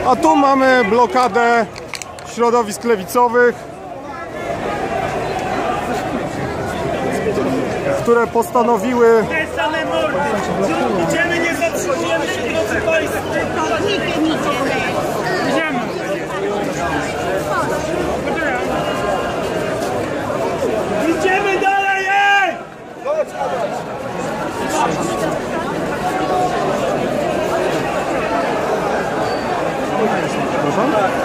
A tu mamy blokadę środowisk lewicowych, które postanowiły... Idziemy, nie zatrzymujemy się, drodzy Państwo! Idziemy! Idziemy dalej, ej! Proszę?